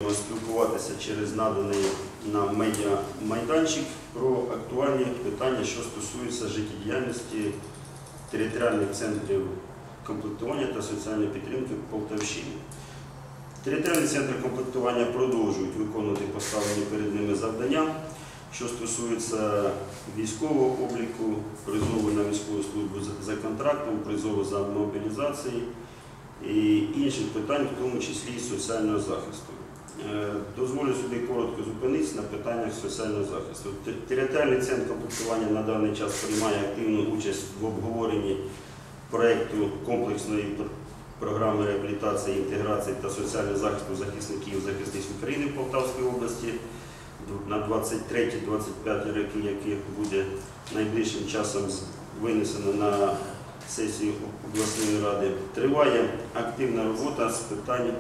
будемо спілкуватися через наданий нам медіа-майданчик про актуальні питання, що стосуються життєдіяльності територіальних центрів комплектування та соціальної підтримки Полтавщини. Територіальні центри комплектування продовжують виконувати поставлені перед ними завдання, що стосується військового обліку, призову на військову службу за контрактом, призову за мобілізацією і інших питань, в тому числі і соціального захисту. Дозволю собі коротко зупинитися на питаннях соціального захисту. Територіальний центр комплектування на даний час приймає активну участь в обговоренні проєкту комплексної програми реабілітації, інтеграції та соціального захисту захисників і захисниць України в Полтавській області на 23-25 роки, який буде найближчим часом винесено на сесію обласної ради. Триває активна робота з питань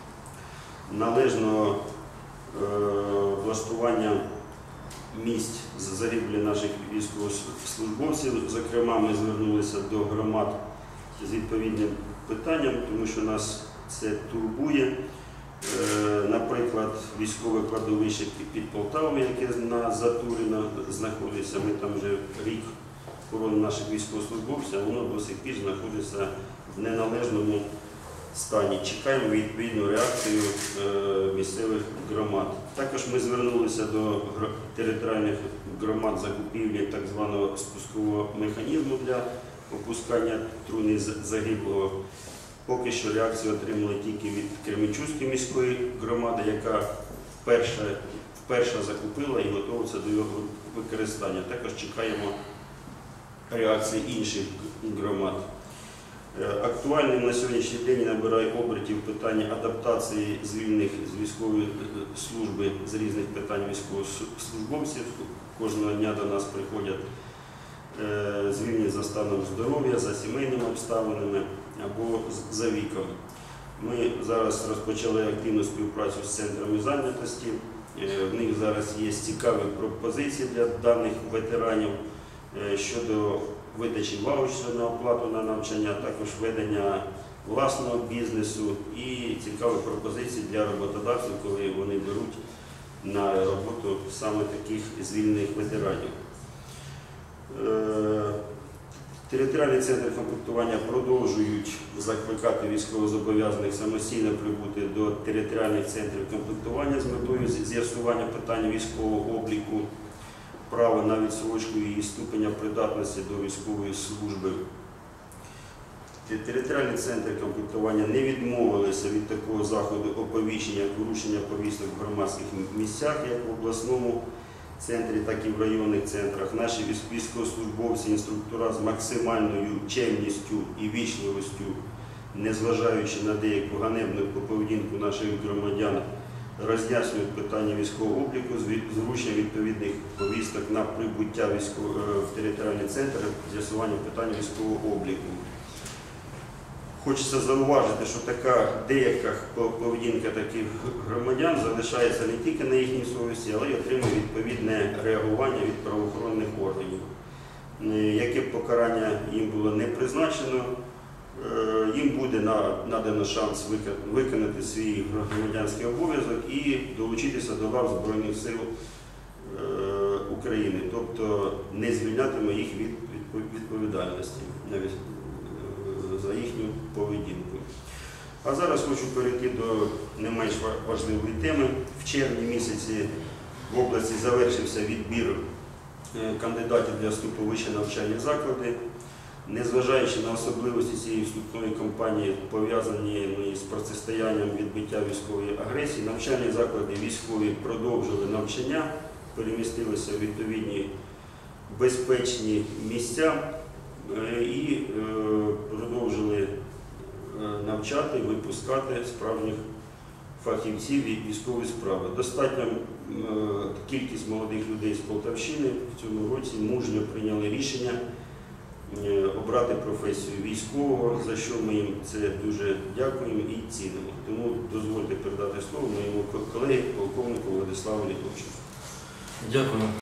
належного влаштування місць загибелі наших військовослужбовців. Зокрема, ми звернулися до громад з відповідним питанням, тому що нас це турбує. Наприклад, військове кладовище під Полтавою, яке на Затуріно знаходиться, ми там вже рік хоронимо наших військовослужбовців, а воно до сих пір знаходиться в неналежному стані. Чекаємо відповідну реакцію місцевих громад. Також ми звернулися до територіальних громад закупівлі так званого спускового механізму для опускання труни загиблого. Поки що реакцію отримали тільки від Кременчуцької міської громади, яка вперше закупила і готується до його використання. Також чекаємо реакції інших громад. Актуальним на сьогоднішній день набирає обертів питання адаптації звільнених з військової служби з різних питань військовослужбовців. Кожного дня до нас приходять звільнені за станом здоров'я, за сімейними обставинами або за віком. Ми зараз розпочали активну співпрацю з центрами зайнятості. В них зараз є цікаві пропозиції для даних ветеранів щодо видачі ваучерів на оплату на навчання, також ведення власного бізнесу і цікаві пропозиції для роботодавців, коли вони беруть на роботу саме таких звільнених ветеранів. Територіальні центри комплектування продовжують закликати військовозобов'язаних самостійно прибути до територіальних центрів комплектування з метою з'ясування питання військового обліку, права на відстрочку і ступеня придатності до військової служби. Територіальні центри комплектування не відмовилися від такого заходу оповіщення порушення повісток в громадських місцях, як в обласному центрі, так і в районних центрах. Наші військовослужбовці, інструктора з максимальною чемністю і вічливістю, незважаючи на деяку ганебну поведінку наших громадян, роз'яснюють питання військового обліку, зручення відповідних повісток на прибуття в територіальний центр, з'ясування питання військового обліку. Хочеться зауважити, що така деяка поведінка таких громадян залишається не тільки на їхній совісті, але й отримує відповідне реагування від правоохоронних органів. Яке б покарання їм було не призначено, їм буде надано шанс виконати свій громадянський обов'язок і долучитися до лав Збройних сил України, тобто не звільнятиме їх від відповідальності за їхню поведінку. А зараз хочу перейти до не менш важливої теми. В червні місяці в області завершився відбір кандидатів для вступу в вищі навчальні заклади. Незважаючи на особливості цієї вступної кампанії, пов'язані з протистоянням відбиття військової агресії, навчальні заклади військові продовжили навчання, перемістилися в відповідні безпечні місця і продовжили навчати, випускати справжніх фахівців військової справи. Достатня кількість молодих людей з Полтавщини в цьому році мужньо прийняли рішення обрати професію військового, за що ми їм це дуже дякуємо і цінимо. Тому дозвольте передати слово моєму колегі, полковнику Владиславу Літовченку. Дякую.